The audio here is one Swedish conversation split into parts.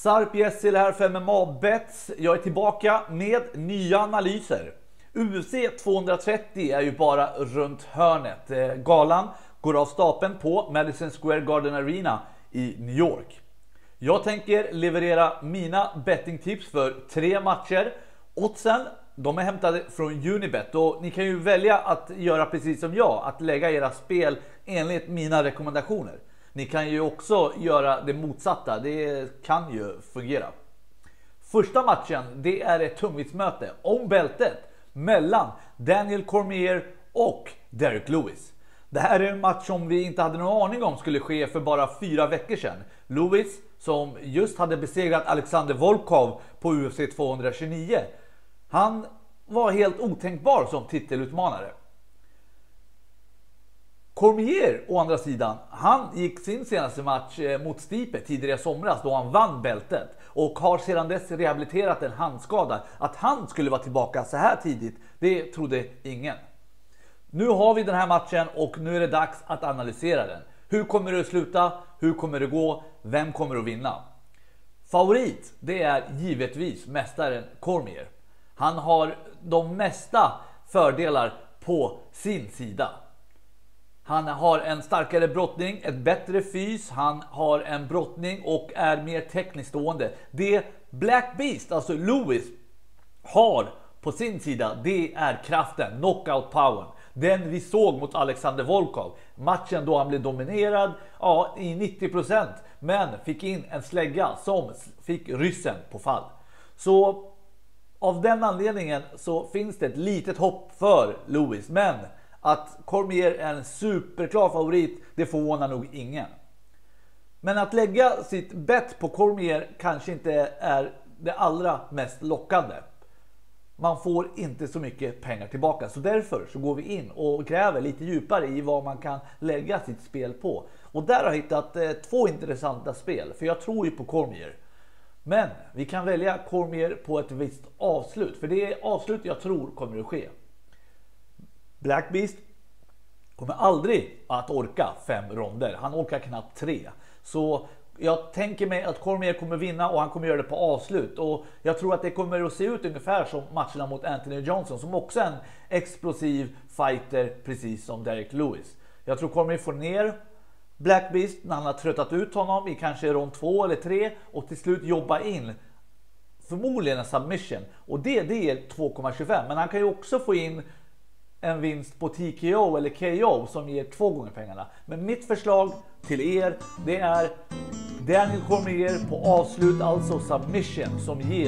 Sarp Jessil här för MMA Bets. Jag är tillbaka med nya analyser. UFC 230 är ju bara runt hörnet. Galan går av stapeln på Madison Square Garden Arena i New York. Jag tänker leverera mina bettingtips för 3 matcher. Oddsen, de är hämtade från Unibet och ni kan ju välja att göra precis som jag, att lägga era spel enligt mina rekommendationer. Ni kan ju också göra det motsatta, det kan ju fungera. Första matchen, det är ett tungviktsmöte om bältet mellan Daniel Cormier och Derrick Lewis. Det här är en match som vi inte hade någon aning om skulle ske för bara 4 veckor sedan. Lewis, som just hade besegrat Alexander Volkov på UFC 229, han var helt otänkbar som titelutmanare. Cormier å andra sidan, han gick sin senaste match mot Stipe tidigare i somras då han vann bältet och har sedan dess rehabiliterat en handskada. Att han skulle vara tillbaka så här tidigt, det trodde ingen. Nu har vi den här matchen och nu är det dags att analysera den. Hur kommer det att sluta? Hur kommer det gå? Vem kommer att vinna? Favorit, det är givetvis mästaren Cormier. Han har de mesta fördelar på sin sida. Han har en starkare brottning, ett bättre fys, han har en brottning och är mer tekniskt stående. Det Black Beast, alltså Lewis, har på sin sida, det är kraften, knockout power. Den vi såg mot Alexander Volkov. Matchen då han blev dominerad i 90%, men fick in en slägga som fick ryssen på fall. Så av den anledningen så finns det ett litet hopp för Lewis, men att Cormier är en superklar favorit, det förvånar nog ingen. Men att lägga sitt bet på Cormier kanske inte är det allra mest lockande. Man får inte så mycket pengar tillbaka, så därför så går vi in och gräver lite djupare i vad man kan lägga sitt spel på. Och där har jag hittat 2 intressanta spel, för jag tror ju på Cormier. Men vi kan välja Cormier på ett visst avslut, för det är avslut jag tror kommer att ske. Black Beast kommer aldrig att orka 5 ronder. Han orkar knappt 3. Så jag tänker mig att Cormier kommer vinna och han kommer göra det på avslut. Och jag tror att det kommer att se ut ungefär som matcherna mot Anthony Johnson, som också är en explosiv fighter precis som Derrick Lewis. Jag tror Cormier får ner Black Beast när han har tröttat ut honom i kanske rond 2 eller 3 och till slut jobba in förmodligen en submission. Och det är 2,25. Men han kan ju också få in en vinst på TKO eller KO som ger 2 gånger pengarna. Men mitt förslag till er, det är Daniel Cormier på avslut, alltså submission, som ger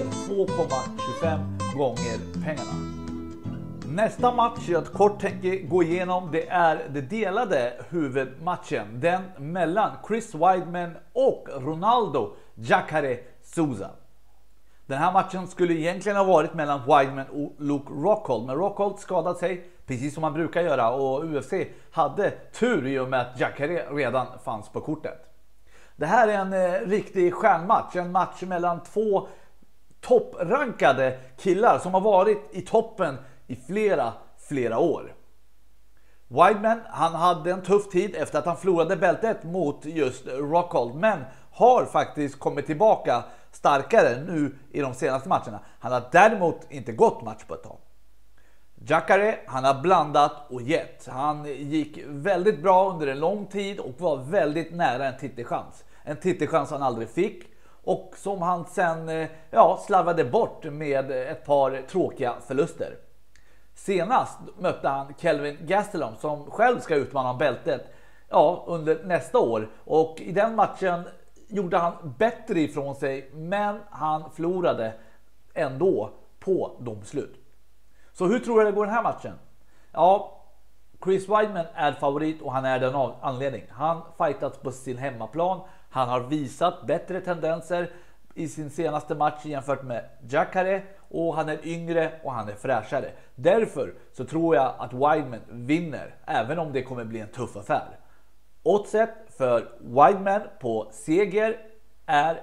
2,25 gånger pengarna. Nästa match jag kort tänker gå igenom, det är den delade huvudmatchen. Den mellan Chris Weidman och Ronaldo Jacare Souza. Den här matchen skulle egentligen ha varit mellan Weidman och Luke Rockhold, men Rockhold skadade sig precis som man brukar göra och UFC hade tur i och med att Jacare redan fanns på kortet. Det här är en riktig stjärnmatch, en match mellan 2 topprankade killar som har varit i toppen i flera år. Weidman, han hade en tuff tid efter att han förlorade bältet mot just Rockhold, men har faktiskt kommit tillbaka starkare nu i de senaste matcherna. Han har däremot inte gått match på ett tag. Jacare, han har blandat och gett. Han gick väldigt bra under en lång tid och var väldigt nära en titelchans. En titelchans han aldrig fick och som han sen slarvade bort med ett par tråkiga förluster. Senast mötte han Kelvin Gastelum som själv ska utmana bältet under nästa år. Och i den matchen gjorde han bättre ifrån sig, men han förlorade ändå på domslut. Så hur tror jag det går den här matchen? Ja, Chris Weidman är favorit och han är den av anledning. Han fightats på sin hemmaplan. Han har visat bättre tendenser i sin senaste match jämfört med Jacare, och han är yngre och han är fräschare. Därför så tror jag att Weidman vinner, även om det kommer bli en tuff affär. Oddset för Weidman på seger är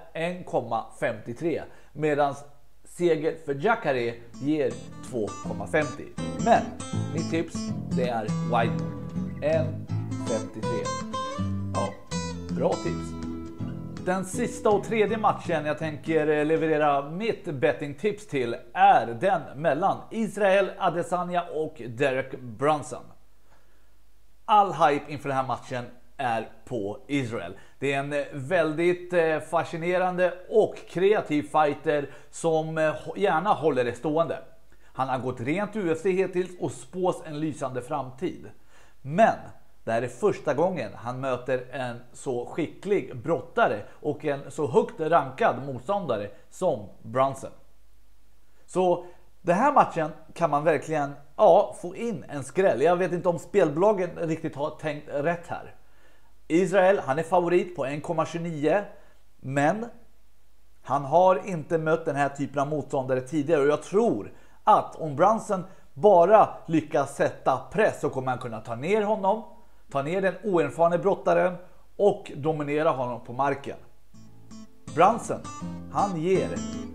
1,53 medan seger för Jacare ger 2,50. Men mitt tips, det är Weidman 1,53. Ja, bra tips. Den sista och tredje matchen jag tänker leverera mitt bettingtips till är den mellan Israel Adesanya och Derek Brunson. All hype inför den här matchen är på Israel. Det är en väldigt fascinerande och kreativ fighter som gärna håller det stående. Han har gått rent UFC hittills och spås en lysande framtid. Men det här är första gången han möter en så skicklig brottare och en så högt rankad motståndare som Brunson. Så den här matchen kan man verkligen få in en skräll. Jag vet inte om spelbolagen riktigt har tänkt rätt här. Israel, han är favorit på 1,29, men han har inte mött den här typen av motståndare tidigare och jag tror att om Brunson bara lyckas sätta press så kommer han kunna ta ner honom, ta ner den oerfarna brottaren och dominera honom på marken. Brunson, han ger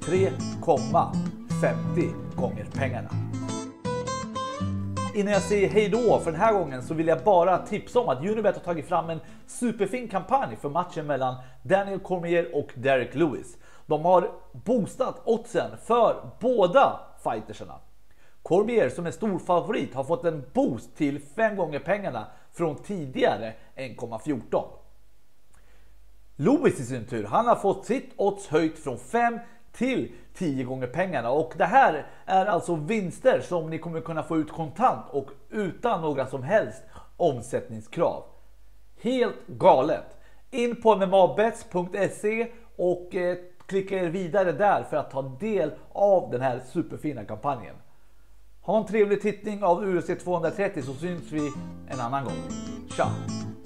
3,50 gånger pengarna. Innan jag säger hej då för den här gången så vill jag bara tipsa om att Unibet har tagit fram en superfin kampanj för matchen mellan Daniel Cormier och Derek Lewis. De har boostat oddsen för båda fightersarna. Cormier som är stor favorit har fått en boost till 5 gånger pengarna från tidigare 1,14. Lewis i sin tur, han har fått sitt odds höjt från 5 till 10 gånger pengarna och det här är alltså vinster som ni kommer kunna få ut kontant och utan några som helst omsättningskrav. Helt galet! In på mmabets.se och klicka er vidare där för att ta del av den här superfina kampanjen. Ha en trevlig tittning av UFC 230 så syns vi en annan gång. Ciao!